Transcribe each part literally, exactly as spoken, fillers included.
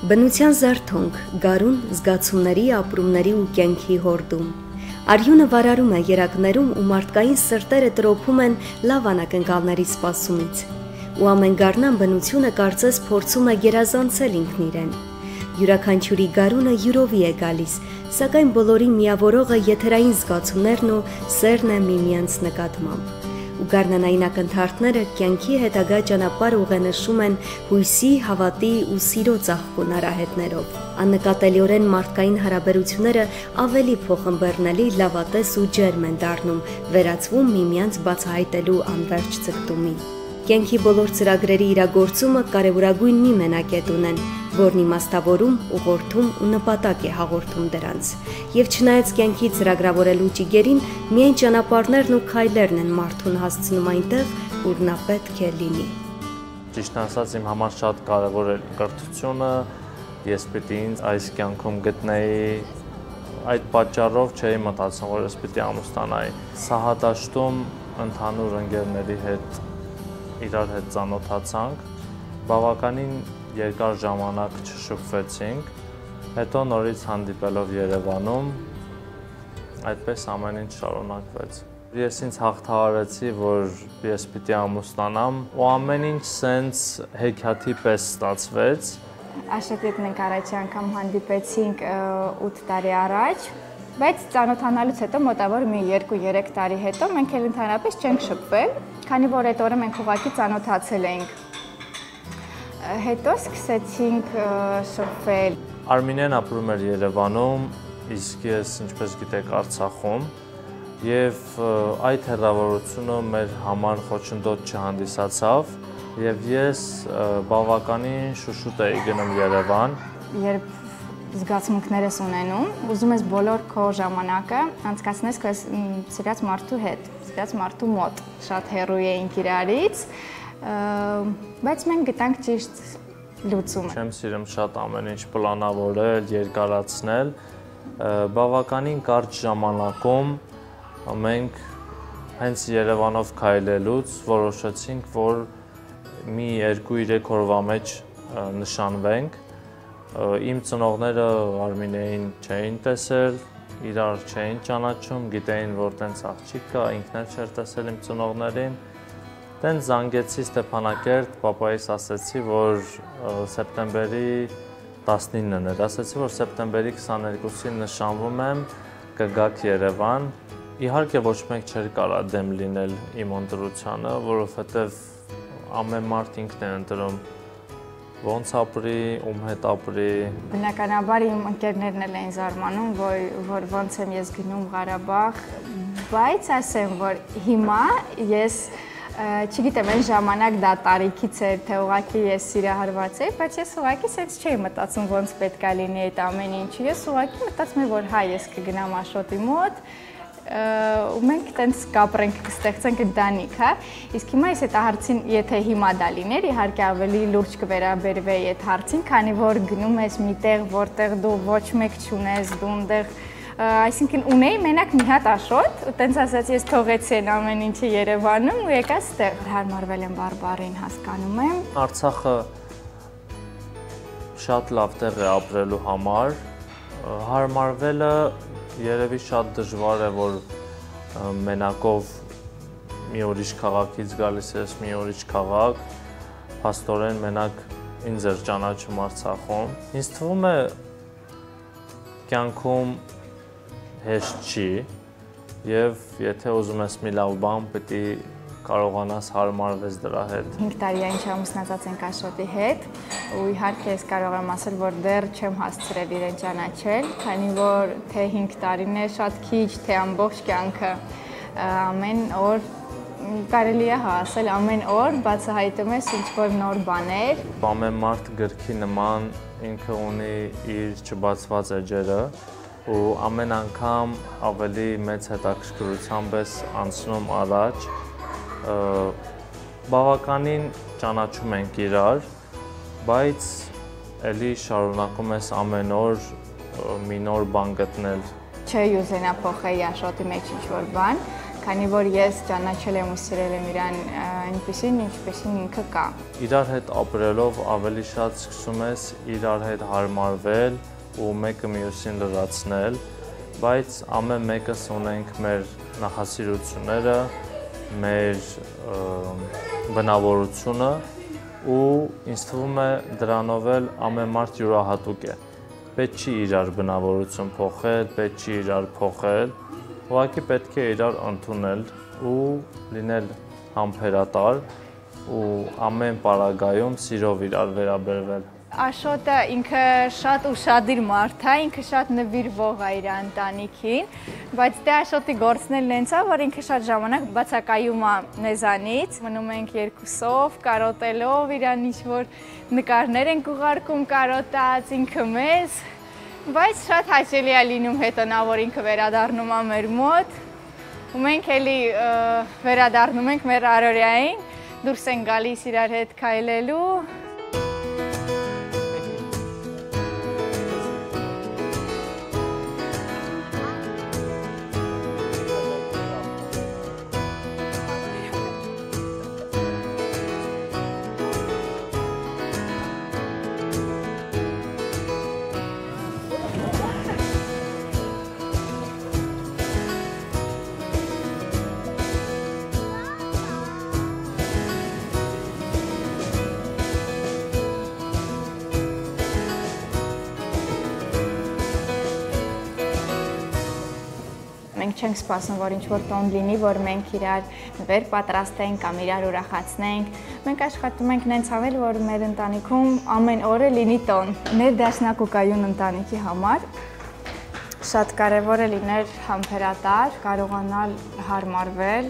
Բնության զարթոնք, գարուն, զգացումների, ապրումների ու կյանքի հորդում։ Արյունը վարարում է երակներում ու մարդկային սրտերը տրոփում են լավ անակնկալների սպասումից։ Ու ամեն գարնան բնությունը կարծես փորձում է գերազանցել ինքն իրեն։ Յուրաքանչյուրի գարունը յուրովի է գալիս, սակայն բոլորին միավորողը եթերային զգացումներն ու սերն է միմյանց նկատմամբ։ Ու գարնանային ակնթարթները կյանքի հետագա ճանապարհ ուղենշում են հույսի, հավատի ու սիրո ծաղկուն արահետներով։ Աննկատելիորեն մարդկային հարաբերությունները ավելի փոխըմբեռնելի, լավատես ու ջերմ են դառնում, վերածվում միմյանց բացահայտելու անվերջ ձգտումի։ Կյանքի բոլոր ծրագրերի իրագործումը կարևորագույն մի մենակետ ունեն, որն իմաստավորում, ուղղորդում ու նպատակ է հաղորդում դրանց։ Եվ չնայած կյանքի ծրագրավորելու ճիգերին, միայն ճանապարհներն ու քայլերն են մարդուն հասցնում այնտեղ, ուր նա պետք է լինի։ Ճիշտ ասած, իմ համար շատ կարևոր է կրթությունը, ես պիտի ինձ այս կյանքում գտնեի, այդ պատճառով չէի մտածում, որ ես պիտի ամուսնանայի։ Սահադաշտում ընդհանուր ընկերների հետ իրար հետ ծանոթացանք, բավականին երկար ժամանակ չշփվեցինք, հետո նորից հանդիպելով Երևանում, այդպես ամեն ինչ շարունակվեց։ Ես ինձ հաղթահարեցի, որ ես պիտի ամուսնանամ, ու ամեն ինչ սենց հեքիաթի պես ստացվեց։ Աշոտիդ մենք առաջի անգամ հանդիպեցինք ութ տարի առաջ, բայց ծանոթանալուց հետո մոտավոր մի երկու-երեք տարի հետո մենք էլ ընդհանրապես չենք շփվել, քանի որ այդ օրը մենք ուղղակի ծանոթացել էինք։ Հետո սկսեցինք շփվել։ Արմինեն ապրում էր Երևանում, իսկ ես, ինչպես գիտեք, Արցախում, եւ այդ հեռավորությունը մեր համար խոչընդոտ չհանդիսացավ, եւ ես բավականին շուշուտ էի գնում Երևան։ Երբ զգացմունքներ ես ունենում, ուզում ես բոլոր քո ժամանակը անցկացնես քո սիրած մարդու հետ, սիրած մարդու մոտ, շատ հեռու էինք իրարից, բայց մենք գտանք ճիշտ լուծումը։ Չեմ սիրում շատ ամեն ինչ պլանավորել, երկարացնել, բավականին կարճ ժամանակում մենք հենց Երևանով քայլելուց որոշեցինք, որ մի երկու-երեք օրվա մեջ նշանվենք։ Իմ ծնողները Արմինեին չէին տեսել, իրար չէին ճանաչում, գիտեին, որ տենց աղջիկ կա, ինքն էլ չէր տեսել իմ ծնողներին։ Տենց զանգեցի Ստեփանակերտ, պապայիս ասեցի, որ սեպտեմբերի տասնինն էր, ասեցի, որ սեպտեմբերի քսաներկուսին նշանվում եմ, կգաք Երևան։ Իհարկե ոչ մեկ չէր կարա դեմ լինել իմ ընտրությանը, որովհետև ամեն մարդ ինքն է ընտրում ոնց ապրի, ում հետ ապրի։ Բնականաբար իմ ընկերներն էլ էին զարմանում, որ ոնց եմ ես գնում Ղարաբաղ, բայց ասեմ, որ հիմա ես չգիտեմ, այն ժամանակ դա տարիքից էր, թե ուղղակի ես սիրահարված էի, բայց ես ուղղակի սենց չէի մտածում ոնց պետք է լինի այդ ամեն ինչը։ Ես ուղղակի մտածում եմ, որ հա, ես կգնամ Աշոտի մոտ, ու մենք տենց կապրենք, կստեղծենք ընտանիք, հա։ Իսկ հիմա ես այդ հարցին, եթե հիմա դա լիներ, իհարկե ավելի լուրջ կվերաբերվեի այդ հարցին, քանի որ գնում ես միտեղ, որտեղ դու ոչ մեկ չունես, դու այնտեղ, այսինքն ունեի մենակ մի հատ Աշոտ, ու տենց ասացի, ես թողեցի այն ամեն ինչը Երևանում ու եկա ստեղ։ Հարմարվել եմ բարբառին, հասկանում եմ։ Արցախը շատ լավ տեղ է ապրելու համար, հարմարվելը երևի շատ դժվար է, որ մենակով մի ուրիշ քաղաքից գալիս ես, մի ուրիշ քաղաք, փաստորեն մենակ ինձ էր ճանաչում Արցախում։ Ինձ թվում է կյանքում հեշտ չի, եւ եթե ուզում ես մի լավ բան, պետք է կարողանաս հարմարվես դրա հետ։ հինգ տարի է ինչ ամուսնացած ենք Աշոտի հետ, ու իհարկե ես կարող եմ ասել, որ դեռ չեմ հասցրել իրեն ճանաչել, քանի որ թե հինգ տարին է շատ քիչ, թե ամբողջ կյանքը, ամեն օր կարելի է ասել, ամեն օր բացահայտում ես ինչ-որ նոր բաներ։ Ամեն մարդ գրքի նման ինքը ունի իր չբացված էջերը, ու ամեն անգամ ավելի մեծ հետաքրքրությամբ ես անցնում առաջ, բավականին ճանաչում ենք իրար, բայց էլի շարունակում ես ամեն օր մի նոր բան գտնել։ Չէի ուզենա փոխեի Աշոտի մեջ ինչ-որ բան, քանի որ ես ճանաչել եմ ու սիրել եմ իրան այնպեսին, ինչպեսին ինքը կա։ Իրար հետ ապրելով ավելի շատ սկսում ես իրար հետ հարմարվել ու մեկը մյուսին լրացնել, բայց ամեն մեկս ունենք մեր նախասիրությունները, մեր բնավորությունը ու ինձ թվում է դրանով էլ ամեն մարդ յուրահատուկ է։ Պետք չի իրար բնավորություն փոխել, պետք չի իրար փոխել, ուղղակի պետք է իրար ընդունել ու լինել համբերատար ու ամեն պարագայում սիրով իրար վերաբերվել։ Աշոտը ինքը շատ ուշադիր մարդ է, ինքը շատ նվիրվող է իր ընտանիքին, բայց դե Աշոտի գործնելն հենց է, որ ինքը շատ ժամանակ բացակայում է մեզանից, մնում ենք երկուսով, կարոտելով իրան ինչ-որ նկարներ ենք ուղարկում կարոտած, ինքը մեզ, բայց շատ հաճելի է լինում հետո նա, որ ինքը վերադառնում է մեր մոտ, ու մենք էլի վերադառնում ենք մեր առօրյային, դուրս ենք գալիս իրար հետ քայլելու։ Մենք չենք սպասում, որ ինչ-որ տոն լինի, որ մենք իրար վեր պատրաստենք կամ իրար ուրախացնենք։ Մենք աշխատում ենք նենց անել, որ մեր ընտանիքում ամեն օրը լինի տոն։ Ներդաշնակ ու կայուն ընտանիքի համար շատ կարևոր է լինել համբերատար, կարողանալ հարմարվել,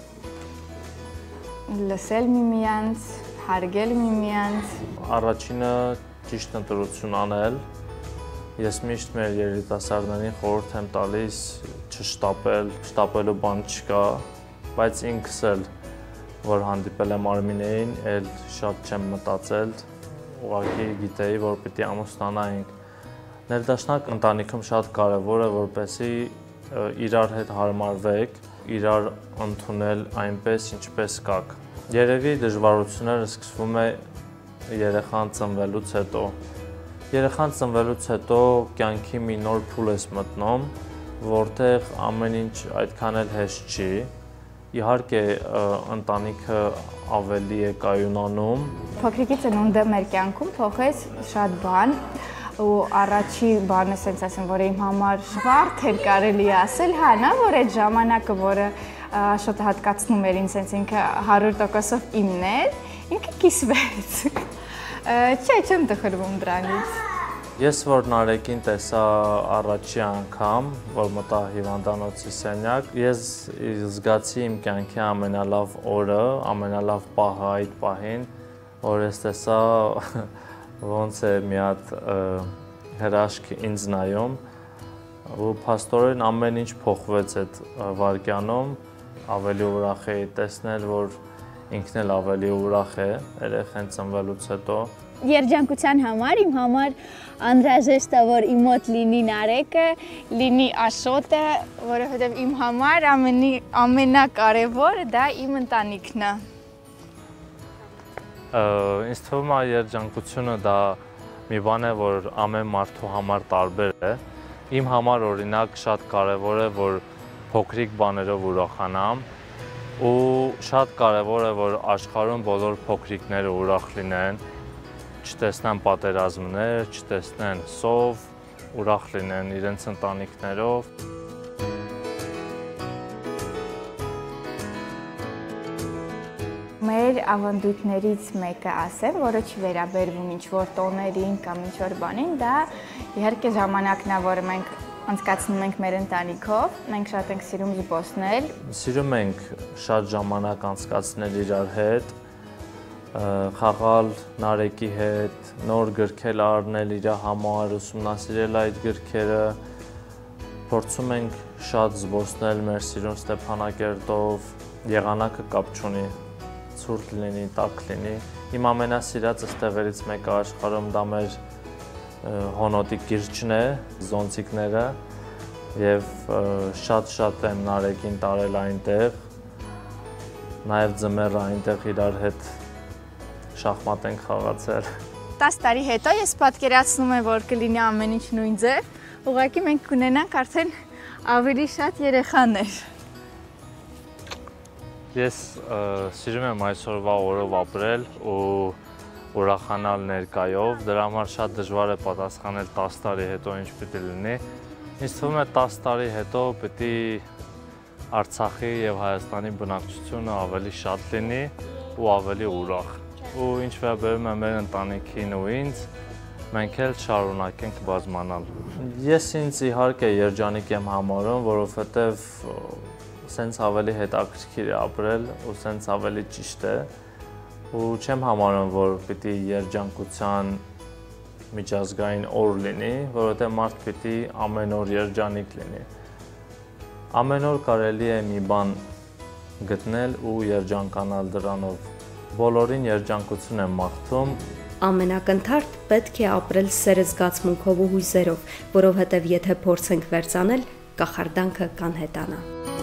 լսել միմյանց, հարգել միմյանց։ Առաջինը ճիշտ ընտրություն անել։ Ես միշտ մեր երիտասարդներին խորհուրդ եմ տալիս չշտապել, շտապելու բան չկա, բայց ինքս էլ, որ հանդիպել եմ Արմինեին, էլ շատ չեմ մտածել, ուղղակի գիտեի, որ պիտի ամուսնանայինք։ Ներդաշնակ ընտանիքում շատ կարևոր է, որպեսզի իրար հետ հարմարվեք, իրար ընդունել այնպես, ինչպես կաք։ Երևի դժվարությունները սկսվում է երեխան ծնվելուց հետո։ Երեխան ծնվելուց հետո կյանքի մի նոր փուլ ես մտնում, որտեղ ամեն ինչ այդքան էլ հեշտ չի։ Իհարկե ընտանիքը ավելի է կայունանում։ Փոքրիկի ծնունդը մեր կյանքում փոխեց շատ բան ու առաջի բանը սենց ասեմ, որ իմ համար վարդ էր կարելի ասել, հա, նա, որ այդ ժամանակը, որը Աշոտը հատկացնում էր ինձ, սենց ինքը հարյուր տոկոսով իմն էր, ինքը կիսվեց։ Չէ, չեմ տխրվում դրանից։ Ես որ Նարեկին տեսա առաջի անգամ, որ մտա հիվանդանոցի սենյակ, ես զգացի իմ կյանքի ամենալավ օրը, ամենալավ պահը այդ պահին, որ ես տեսա ոնց է մի հատ հրաշք ինձ նայում, ու փաստորեն ամեն ինչ փոխվեց այդ վայրկյանում, ավելի ուրախ էի տեսնել, որ ինքն էլ ավելի ուրախ է երեխան ծնվելուց հետո։ Երջանկության համար իմ համար անհրաժեշտ է, որ իմ մոտ լինի Նարեկը, լինի Աշոտը, որովհետև իմ համար ամենակարևորը դա իմ ընտանիքն է։ Ինձ թվում է երջանկությունը դա մի բան է, որ ամեն մարդու համար տարբեր է։ Իմ համար օրինակ շատ կարևոր է, որ փոքրիկ բաներով ուրախանամ, ու շատ կարևոր է, որ աշխարհում բոլոր փոքրիկները ուրախ լինեն, չտեսնեն պատերազմներ, չտեսնեն սով, ուրախ լինեն իրենց ընտանիքներով։ Մեր ավանդույթներից մեկը ասեմ, որը չի վերաբերվում ինչ-որ տոներին կամ ինչ-որ բանին, դա իհարկե ժամանակն է, որ մենք անցկացնում ենք մեր ընտանիքով, մենք շատ ենք սիրում զբոսնել։ Սիրում ենք շատ ժամանակ անցկացնել իրար հետ, խաղալ Նարեկի հետ, նոր գրքեր առնել իր համար, ուսումնասիրել այդ գրքերը, փորձում ենք շատ զբոսնել մեր սիրուն Ստեփանակերտով, եղանակը կապ չունի, ցուրտ լինի, տաք լինի։ Իմ ամենասիրած տեղերից մեկը աշխարհում դա մեր հոնոտի կիրճն է, զոնցիկները, եւ շատ-շատ եմ Նարեկին տարել այնտեղ, նաեւ ձմեռը այնտեղ իրար հետ շախմատ ենք խաղացել։ տասը տարի հետո ես պատկերացնում եմ, որ կլինի ամեն ինչ նույն ձև, ուղղակի մենք կունենանք արդեն ավելի շատ երեխաներ։ Ես սիրում եմ այսօրվա օրով ապրել ու ուրախանալ ներկայով, դրա համար շատ դժվար է պատասխանել տասը տարի հետո ինչ պիտի լինի։ Ինձ թվում է տասը տարի հետո պիտի Արցախի եւ Հայաստանի բնակչությունը ավելի շատ լինի ու ավելի ուրախ։ Ու ինչ վերաբերում է մեր ընտանիքին ու ինձ, մենք էլ շարունակենք բազմանալ։ Ես ինձ իհարկե երջանիկ եմ համարում, որովհետեւ սենց ավելի հետաքրքիր է ապրել ու սենց ավելի ճիշտ է ու չեմ համարում, որ պիտի երջանկության միջազգային օր լինի, որովհետև մարդ պիտի ամեն օր երջանիկ լինի։ Ամեն օր կարելի է մի բան գտնել ու երջանկանալ դրանով։ Բոլորին երջանկություն եմ մաղթում։ Ամենակնդարդ պետք է ապրել սերը զգացմունքով ու հույզերով, որովհետև եթե փորձենք վերցանել, կախարդանքը կանհետանա։